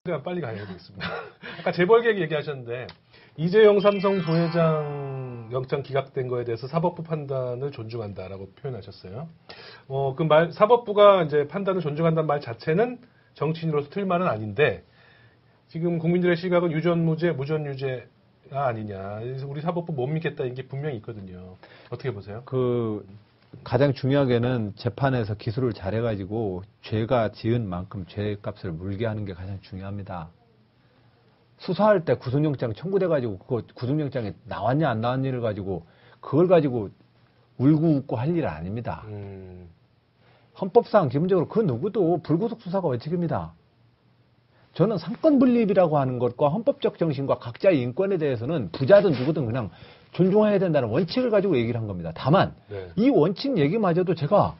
그냥 빨리 가야 되겠습니다. 아까 재벌개혁 얘기하셨는데 이재용 삼성 부회장 영장 기각된 거에 대해서 사법부 판단을 존중한다라고 표현하셨어요. 사법부가 이제 판단을 존중한다는 말 자체는 정치인으로서 틀린 말은 아닌데 지금 국민들의 시각은 유전무죄, 무전유죄가 아니냐. 그래서 우리 사법부 못 믿겠다는 게 분명히 있거든요. 어떻게 보세요? 가장 중요하게는 재판에서 기술을 잘해가지고 죄가 지은 만큼 죄값을 물게 하는 게 가장 중요합니다. 수사할 때 구속영장 청구돼가지고 그거 구속영장에 나왔냐 안 나왔냐를 가지고 그걸 가지고 울고 웃고 할 일은 아닙니다. 헌법상 기본적으로 그 누구도 불구속 수사가 원칙입니다. 저는 상권분립이라고 하는 것과 헌법적 정신과 각자의 인권에 대해서는 부자든 누구든 그냥 존중해야 된다는 원칙을 가지고 얘기를 한 겁니다. 다만 이 원칙 얘기마저도 제가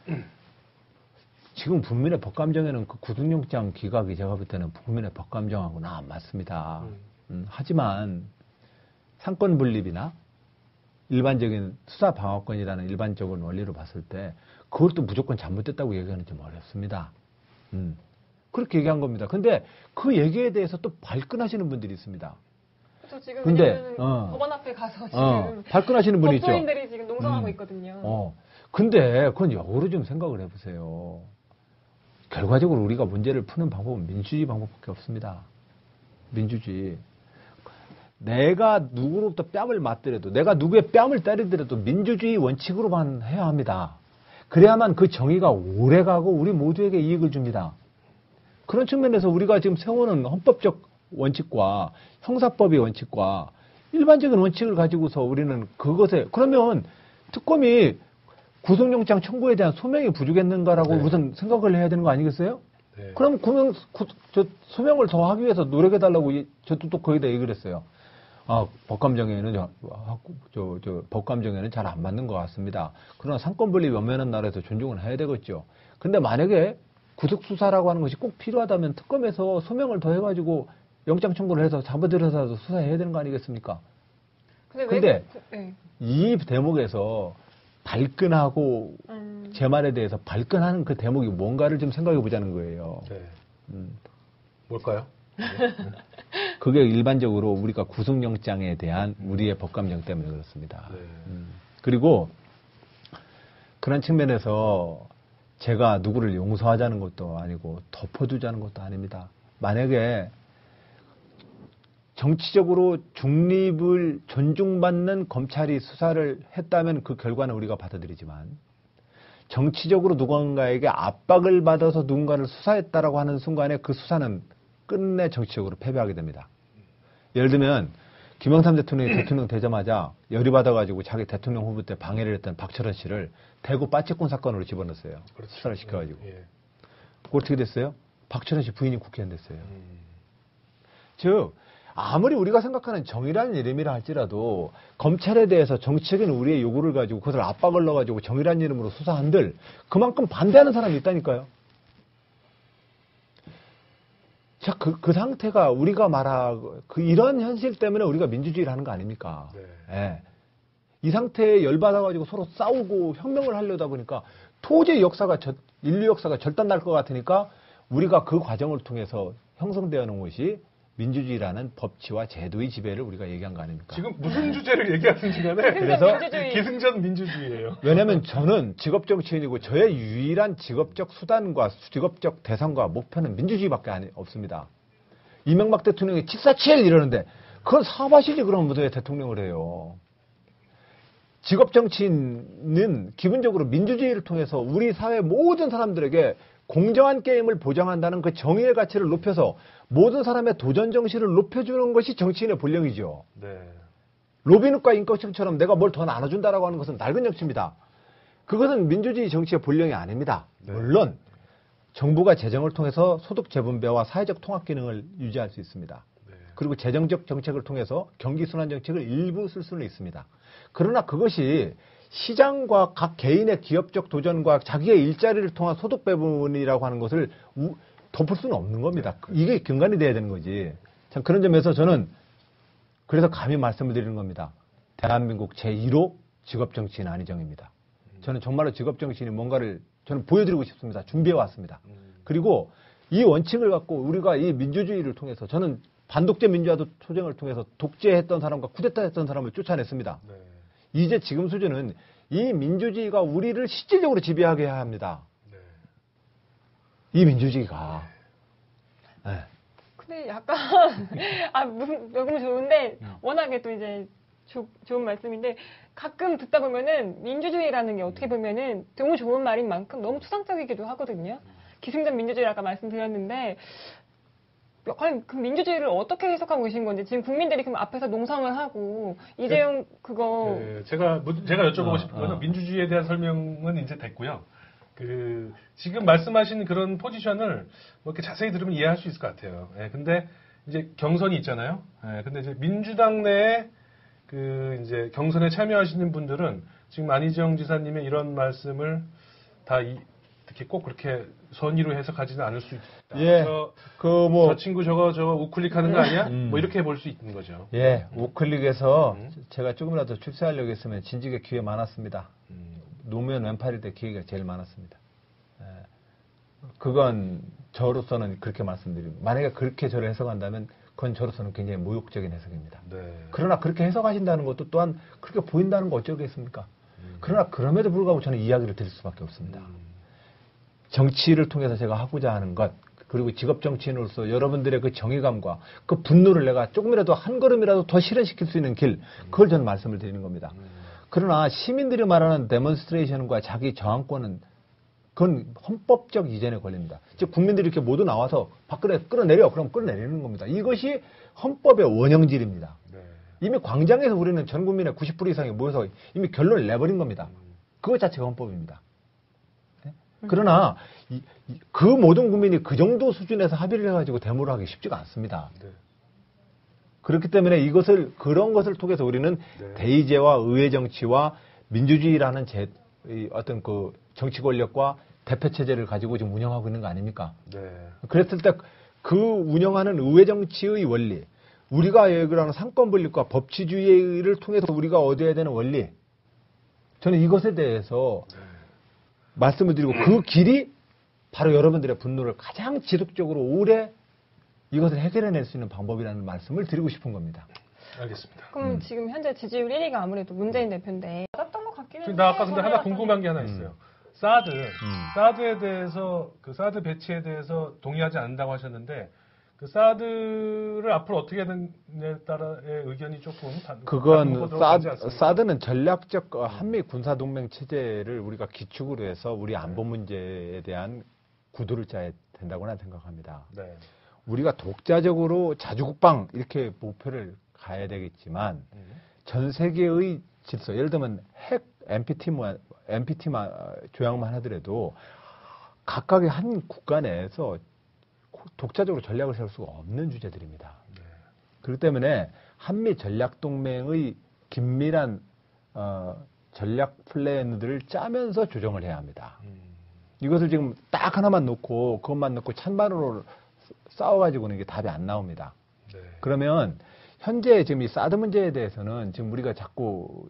지금 국민의 법감정에는 그 구속영장 기각이 제가 볼 때는 국민의 법감정하고는 안 맞습니다. 하지만 상권분립이나 일반적인 수사방어권이라는 일반적인 원리로 봤을 때 그것도 무조건 잘못됐다고 얘기하는 좀 어렵습니다. 그렇게 얘기한 겁니다. 근데 그 얘기에 대해서 또 발끈하시는 분들이 있습니다. 그렇죠. 지금 근데 법원 앞에 가서 지금 발끈하시는 분이 있죠. 법조인들이 지금 농성하고 있거든요. 근데 그건 역으로 좀 생각을 해보세요. 결과적으로 우리가 문제를 푸는 방법은 민주주의 방법밖에 없습니다. 민주주의. 내가 누구로부터 뺨을 맞더라도, 내가 누구의 뺨을 때리더라도 민주주의 원칙으로만 해야 합니다. 그래야만 그 정의가 오래가고 우리 모두에게 이익을 줍니다. 그런 측면에서 우리가 지금 세우는 헌법적 원칙과 형사법의 원칙과 일반적인 원칙을 가지고서 우리는 그것에, 그러면 특검이 구속영장 청구에 대한 소명이 부족했는가라고 우선 생각을 해야 되는 거 아니겠어요? 그럼 소명을 더 하기 위해서 노력해달라고 저도 또 거기다 얘기를 했어요. 법감정에는 법감정에는 잘 안 맞는 것 같습니다. 그러나 상권분립이 엄연한 나라에서 존중을 해야 되겠죠. 근데 만약에 구속수사라고 하는 것이 꼭 필요하다면 특검에서 소명을 더 해가지고 영장 청구를 해서 잡아들여서 수사해야 되는 거 아니겠습니까? 근데 이 대목에서 발끈하고 제 말에 대해서 발끈하는 그 대목이 뭔가를 좀 생각해 보자는 거예요. 뭘까요? 그게 일반적으로 우리가 구속영장에 대한 우리의 법감정 때문에 그렇습니다. 그리고 그런 측면에서 제가 누구를 용서하자는 것도 아니고 덮어두자는 것도 아닙니다. 만약에 정치적으로 중립을 존중받는 검찰이 수사를 했다면 그 결과는 우리가 받아들이지만 정치적으로 누군가에게 압박을 받아서 누군가를 수사했다라고 하는 순간에 그 수사는 끝내 정치적으로 패배하게 됩니다. 예를 들면 김영삼 대통령이 대통령 되자마자 열이 받아가지고 자기 대통령 후보 때 방해를 했던 박철원 씨를 대구 빠치권 사건으로 집어넣었어요. 수사를 시켜가지고. 어떻게 됐어요? 박철원 씨 부인이 국회의원 됐어요. 즉 아무리 우리가 생각하는 정의라는 이름이라 할지라도 검찰에 대해서 정치적인 우리의 요구를 가지고 그것을 압박을 넣어가지고 정의라는 이름으로 수사한들 그만큼 반대하는 사람이 있다니까요. 자, 그 상태가 우리가 말하고 이런 현실 때문에 우리가 민주주의를 하는 거 아닙니까? 이 상태에 열받아가지고 서로 싸우고 혁명을 하려다 보니까 도저히 인류 역사가 절단날 것 같으니까 우리가 그 과정을 통해서 형성되어 놓은 것이 민주주의라는 법치와 제도의 지배를 우리가 얘기한 거 아닙니까? 지금 무슨 주제를 얘기하는지 간에 그래서 기승전 민주주의예요. 왜냐하면 저는 직업 정치인이고 저의 유일한 직업적 수단과 직업적 대상과 목표는 민주주의밖에 없습니다. 이명박 대통령이 직사치엘 이러는데 그건 사바시지 그럼 왜 대통령을 해요. 직업 정치인은 기본적으로 민주주의를 통해서 우리 사회 모든 사람들에게 공정한 게임을 보장한다는 그 정의의 가치를 높여서 모든 사람의 도전 정신을 높여주는 것이 정치인의 본령이죠. 로빈훗과 인권층처럼 내가 뭘 더 나눠준다라고 하는 것은 낡은 정치입니다. 그것은 민주주의 정치의 본령이 아닙니다. 물론 정부가 재정을 통해서 소득 재분배와 사회적 통합 기능을 유지할 수 있습니다. 그리고 재정적 정책을 통해서 경기 순환 정책을 일부 쓸 수는 있습니다. 그러나 그것이 시장과 각 개인의 기업적 도전과 자기의 일자리를 통한 소득 배분이라고 하는 것을 덮을 수는 없는 겁니다. 이게 근간이 돼야 되는 거지. 참 그런 점에서 저는 그래서 감히 말씀을 드리는 겁니다. 대한민국 제1호 직업정치인 안희정입니다. 저는 정말로 직업정치인이 뭔가를 저는 보여드리고 싶습니다. 준비해 왔습니다. 그리고 이 원칙을 갖고 우리가 이 민주주의를 통해서 저는 반독재 민주화 투쟁을 통해서 독재했던 사람과 쿠데타했던 사람을 쫓아냈습니다. 네. 이제 지금 수준은 이 민주주의가 우리를 실질적으로 지배하게 해야 합니다. 네. 이 민주주의가. 네. 근데 약간 너무 좋은데 워낙에 또 이제 좋은 말씀인데 가끔 듣다 보면은 민주주의라는 게 어떻게 보면은 너무 좋은 말인 만큼 너무 추상적이기도 하거든요. 기승전 민주주의 아까 말씀드렸는데 과연 그 민주주의를 어떻게 해석하고 계신 건지 지금 국민들이 그럼 앞에서 농성을 하고 이재용 그거 제가 여쭤보고 싶은 거는 민주주의에 대한 설명은 이제 됐고요. 지금 말씀하신 그런 포지션을 뭐 이렇게 자세히 들으면 이해할 수 있을 것 같아요. 근데 이제 경선이 있잖아요. 근데 이제 민주당 내에 이제 경선에 참여하시는 분들은 지금 안희정 지사님의 이런 말씀을 다 이렇게 꼭 그렇게 선의로 해석하지는 않을 수 있다. 예. 저 친구 저거 우클릭하는 거 아니야? 뭐 이렇게 볼 수 있는 거죠. 예. 우클릭에서 제가 조금이라도 출세하려고 했으면 진직에 기회 많았습니다. 노무현 왼팔일 때 기회가 제일 많았습니다. 예. 그건 저로서는 그렇게 말씀드립니다. 만약에 그렇게 저를 해석한다면 그건 저로서는 굉장히 모욕적인 해석입니다. 네. 그러나 그렇게 해석하신다는 것도 또한 그렇게 보인다는 거 어쩌겠습니까? 그러나 그럼에도 불구하고 저는 이야기를 드릴 수밖에 없습니다. 정치를 통해서 제가 하고자 하는 것, 그리고 직업 정치인으로서 여러분들의 그 정의감과 그 분노를 내가 조금이라도 한 걸음이라도 더 실현시킬 수 있는 길, 그걸 저는 말씀을 드리는 겁니다. 그러나 시민들이 말하는 데몬스트레이션과 자기 저항권은 그건 헌법적 이전에 걸립니다. 즉 국민들이 이렇게 모두 나와서 밖으로 끌어내려 그럼 끌어내리는 겁니다. 이것이 헌법의 원형질입니다. 네. 이미 광장에서 우리는 전 국민의 90% 이상이 모여서 이미 결론을 내버린 겁니다. 그것 자체가 헌법입니다. 네? 그러나 그 모든 국민이 그 정도 수준에서 합의를 해가지고 데모를 하기 쉽지가 않습니다. 네. 그렇기 때문에 그런 것을 통해서 우리는 네. 대의제와 의회 정치와 민주주의라는 어떤 그 정치 권력과 대표 체제를 가지고 지금 운영하고 있는 거 아닙니까? 네. 그랬을 때 그 운영하는 의회 정치의 원리, 우리가 얘기하는 상권 분립과 법치주의를 통해서 우리가 얻어야 되는 원리, 저는 이것에 대해서 말씀을 드리고 그 길이 바로 여러분들의 분노를 가장 지속적으로 오래 이것을 해결해낼 수 있는 방법이라는 말씀을 드리고 싶은 겁니다. 알겠습니다. 그럼 지금 현재 지지율 1위가 아무래도 문재인 대표인데 맞았던 것 같기는 한데 나 아까 근데 하나 궁금한 게 하나 있어요. 사드에 대해서 사드 배치에 대해서 동의하지 않는다고 하셨는데 사드를 앞으로 어떻게 되느냐에 따라의 의견이 조금 그건 사드는 전략적 한미 군사 동맹 체제를 우리가 기축으로 해서 우리 안보 문제에 대한 구도를 짜야 된다고 생각합니다. 네. 우리가 독자적으로 자주국방 이렇게 목표를 가야 되겠지만 전 세계의 질서, 예를 들면 핵 NPT만 조약만 하더라도 각각의 한 국가 내에서 독자적으로 전략을 세울 수가 없는 주제들입니다. 네. 그렇기 때문에 한미 전략 동맹의 긴밀한 전략 플랜들을 짜면서 조정을 해야 합니다. 이것을 지금 딱 하나만 놓고 그것만 놓고 찬반으로 싸워가지고는 이게 답이 안 나옵니다. 네. 그러면 현재 지금 이 사드 문제에 대해서는 지금 우리가 자꾸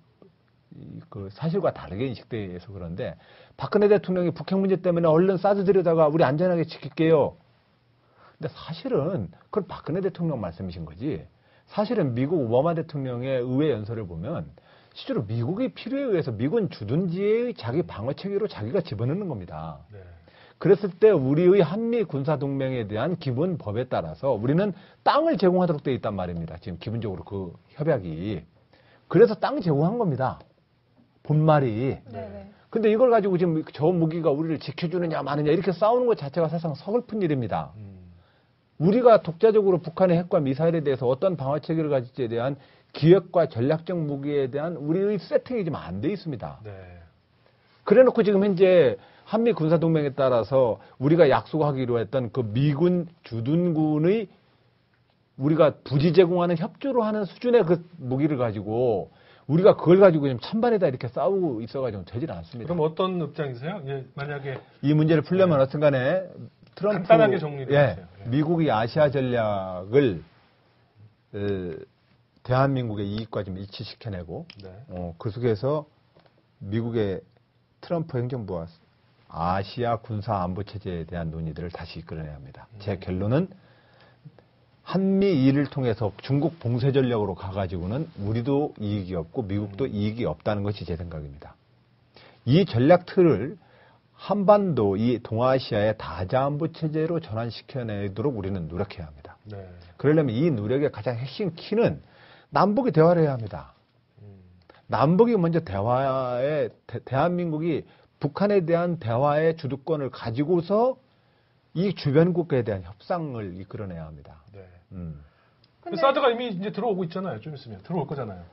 그 사실과 다르게 인식돼서 그런데 박근혜 대통령이 북핵 문제 때문에 얼른 사드 들여다가 우리 안전하게 지킬게요. 근데 사실은 그건 박근혜 대통령 말씀이신 거지. 사실은 미국 오바마 대통령의 의회 연설을 보면 실제로 미국의 필요에 의해서 미군 주둔지의 자기 방어 체계로 자기가 집어넣는 겁니다. 네. 그랬을 때 우리의 한미 군사 동맹에 대한 기본 법에 따라서 우리는 땅을 제공하도록 되어 있단 말입니다. 지금 기본적으로 그 협약이. 그래서 땅 제공한 겁니다. 본말이. 네네. 근데 이걸 가지고 지금 저 무기가 우리를 지켜주느냐 마느냐 이렇게 싸우는 것 자체가 사실상 서글픈 일입니다. 우리가 독자적으로 북한의 핵과 미사일에 대해서 어떤 방어 체계를 가질지에 대한 기획과 전략적 무기에 대한 우리의 세팅이 지금 안 돼 있습니다. 네. 그래 놓고 지금 현재 한미 군사동맹에 따라서 우리가 약속하기로 했던 그 미군 주둔군의 우리가 부지 제공하는 협조로 하는 수준의 그 무기를 가지고 우리가 그걸 가지고 지금 찬반에다 이렇게 싸우고 있어가지고 되질 않습니다. 그럼 어떤 입장이세요? 예, 만약에 이 문제를 풀려면 어떤 간에 트럼프, 간단하게 정리를 해주세요. 예. 미국이 아시아 전략을 대한민국의 이익과 좀 일치시켜내고 네. 그 속에서 미국의 트럼프 행정부와 아시아 군사 안보 체제에 대한 논의들을 다시 이끌어내야 합니다. 제 결론은 한미일을 통해서 중국 봉쇄 전략으로 가가지고는 우리도 이익이 없고 미국도 이익이 없다는 것이 제 생각입니다. 이 전략 틀을 한반도, 이 동아시아의 다자안보 체제로 전환시켜내도록 우리는 노력해야 합니다. 네. 그러려면 이 노력의 가장 핵심 키는 남북이 대화를 해야 합니다. 남북이 먼저 대한민국이 북한에 대한 대화의 주도권을 가지고서 이 주변국가에 대한 협상을 이끌어내야 합니다. 네. 근데 사드가 이미 이제 들어오고 있잖아요. 좀 있으면 들어올 거잖아요.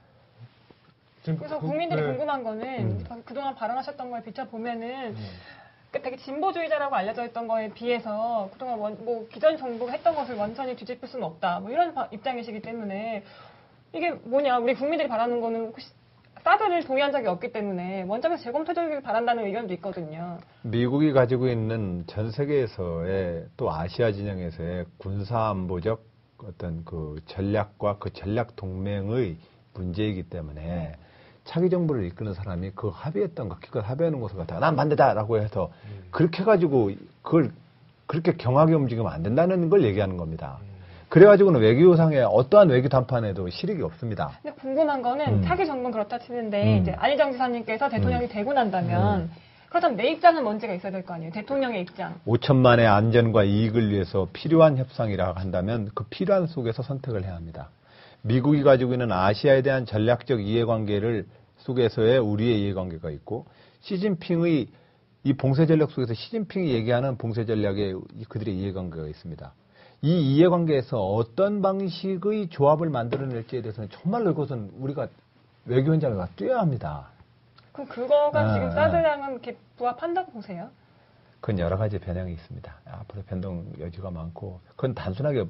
지금 그래서 국민들이 네. 궁금한 거는 그동안 발언하셨던 걸 비춰보면은 되게 진보주의자라고 알려져 있던 거에 비해서 그동안 뭐 기존 정부가 했던 것을 완전히 뒤집을 수는 없다. 뭐 이런 입장이시기 때문에 이게 뭐냐 우리 국민들이 바라는 거는 혹시 사드를 동의한 적이 없기 때문에 원점에서 재검토되길 바란다는 의견도 있거든요. 미국이 가지고 있는 전 세계에서의 또 아시아 진영에서의 군사안보적 어떤 그 전략과 그 전략 동맹의 문제이기 때문에 차기 정부를 이끄는 사람이 그 합의했던 거, 기껏 합의하는 것을 갖다가 난 반대다라고 해서 그렇게 가지고 그걸 그렇게 경하게 움직이면 안 된다는 걸 얘기하는 겁니다. 그래가지고는 외교상의 어떠한 외교談판에도 실익이 없습니다. 근데 궁금한 거는 차기 정부는 그렇다 치는데 이제 안희정 지사님께서 대통령이 되고 난다면 그렇다면 내 입장은 먼저가 있어야 될 거 아니에요. 대통령의 입장. 5천만의 안전과 이익을 위해서 필요한 협상이라 한다면 그 필요한 속에서 선택을 해야 합니다. 미국이 가지고 있는 아시아에 대한 전략적 이해관계를 속에서의 우리의 이해관계가 있고 시진핑의 이 봉쇄 전략 속에서 시진핑이 얘기하는 봉쇄 전략에 그들의 이해관계가 있습니다. 이 이해관계에서 어떤 방식의 조합을 만들어낼지에 대해서는 정말로 이것은 우리가 외교 현장에 가 뛰어야 합니다. 그럼 그거가 지금 사드랑은 이렇게 부합한다고 보세요? 그건 여러 가지 변형이 있습니다. 앞으로 변동 여지가 많고 그건 단순하게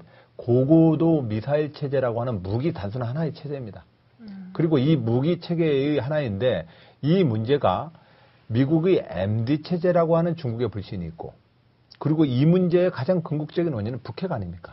고고도 미사일 체제라고 하는 무기 단순한 하나의 체제입니다. 그리고 이 무기 체계의 하나인데 이 문제가 미국의 MD 체제라고 하는 중국의 불신이 있고 그리고 이 문제의 가장 궁극적인 원인은 북핵 아닙니까?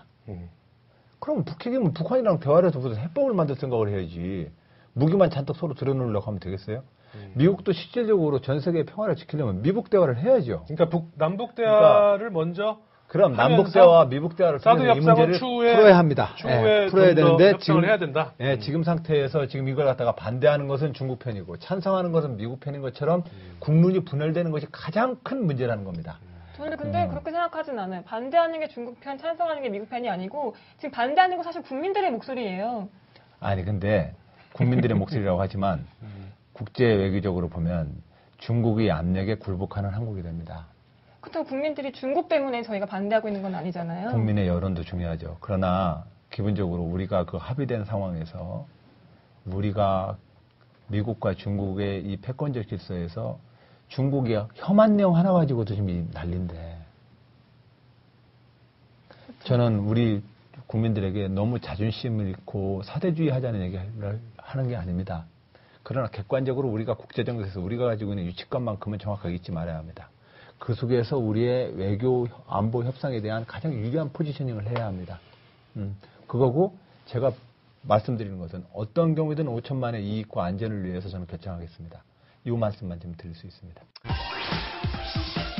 그럼 북핵이면 북한이랑 대화를 해서 무슨 해법을 만들 생각을 해야지. 무기만 잔뜩 서로 들여놓으려고 하면 되겠어요? 미국도 실질적으로 전 세계의 평화를 지키려면 미북 대화를 해야죠. 그러니까 남북 대화를 먼저 그럼 남북 대화와 미북 대화를 사드 통해서 이 문제를 풀어야 합니다. 추후에 풀어야 되는데 협상을 해야 된다. 지금 상태에서 지금 이걸 갖다가 반대하는 것은 중국 편이고 찬성하는 것은 미국 편인 것처럼 국론이 분열되는 것이 가장 큰 문제라는 겁니다. 저는 근데 그렇게 생각하진 않아요. 반대하는 게 중국 편, 찬성하는 게 미국 편이 아니고 지금 반대하는 거 사실 국민들의 목소리예요. 아니 근데 국민들의 목소리라고 하지만 국제 외교적으로 보면 중국의 압력에 굴복하는 한국이 됩니다. 그렇다고 국민들이 중국 때문에 저희가 반대하고 있는 건 아니잖아요. 국민의 여론도 중요하죠. 그러나 기본적으로 우리가 그 합의된 상황에서 우리가 미국과 중국의 이 패권적 질서에서 중국이 혐한 내용 하나 가지고도 지금 난리인데 저는 우리 국민들에게 너무 자존심을 잃고 사대주의 하자는 얘기를 하는 게 아닙니다. 그러나 객관적으로 우리가 국제정세에서 우리가 가지고 있는 유치관만큼은 정확하게 잊지 말아야 합니다. 그 속에서 우리의 외교 안보 협상에 대한 가장 유리한 포지셔닝을 해야 합니다. 그거고 제가 말씀드리는 것은 어떤 경우든 5천만의 이익과 안전을 위해서 저는 결정하겠습니다. 이 말씀만 좀 드릴 수 있습니다.